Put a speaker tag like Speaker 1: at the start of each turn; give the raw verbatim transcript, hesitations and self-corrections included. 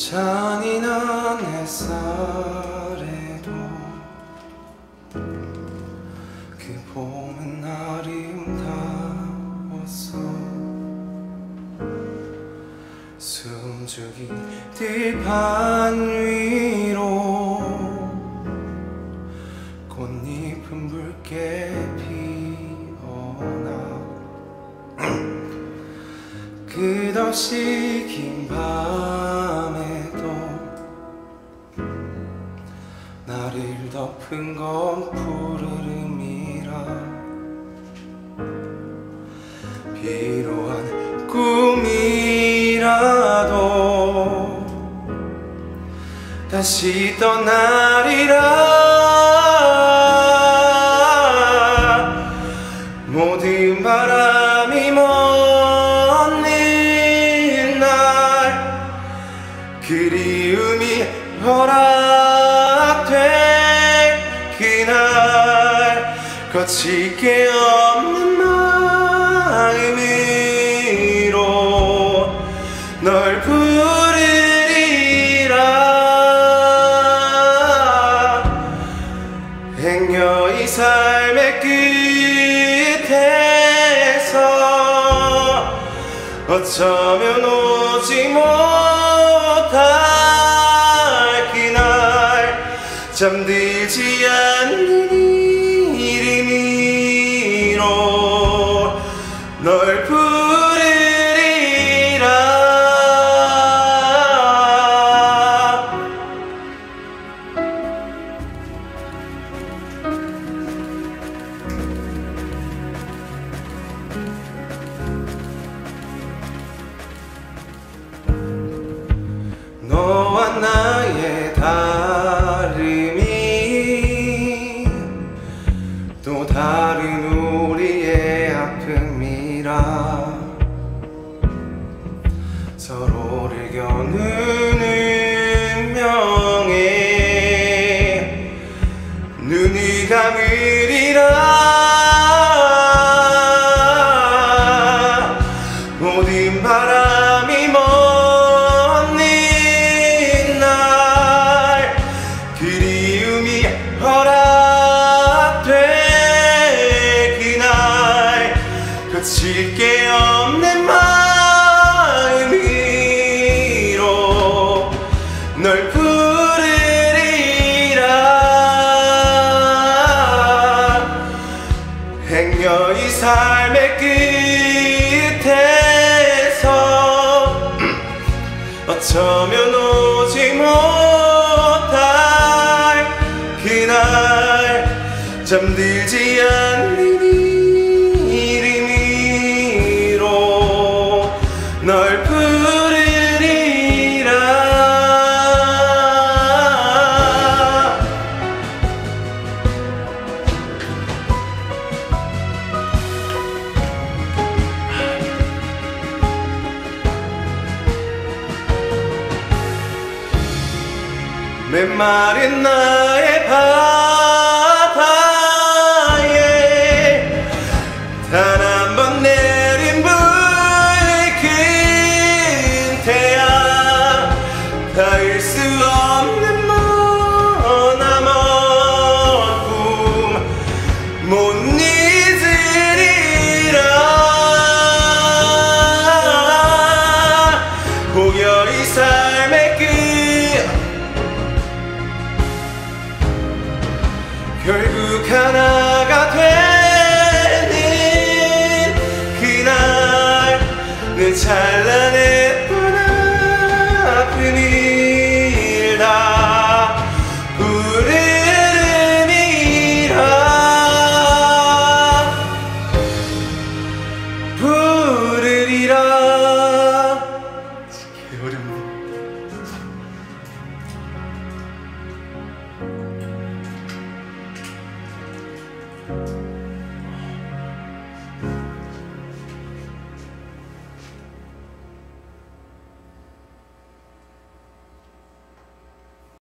Speaker 1: 잔인한 햇살에도 그 봄은 아름다웠어. 숨죽인 들판 위로 꽃잎은 붉게 피어나 끝없이 긴 밤에도 나를 덮은 건 푸르름이라. 비로한 꿈이라도 다시 떠나리라. 모든 바람이 멎는 날 그리움이 허락될 그날 거칠 게 없는 마음으로 널 부르리라. 행여의 삶의 끝에서 어쩌면 오지 못할 그날 잠들지 않는 이름으로 널 부르리라. 너와 나의 다름이 또 다른 우리의 아픔이라. 서로를 겨누는 운명에 눈을 감으리라. 모든 바람이 멎는 날 그리움이 허락될 그날 거칠 게 없는 마음으로 널 부르리라. 행여의 삶의 끝에서 어쩌면 오지 못할 그날 잠들지 않는 이름으로 널 부르리라. 메마른 나의 바다에 단 한 번 내린 붉은 태양 닿을 수 없는 머나먼 꿈 못 잊으리라. 고요의 삶의 끝 결국 하나가 되는 그날 내 찬란해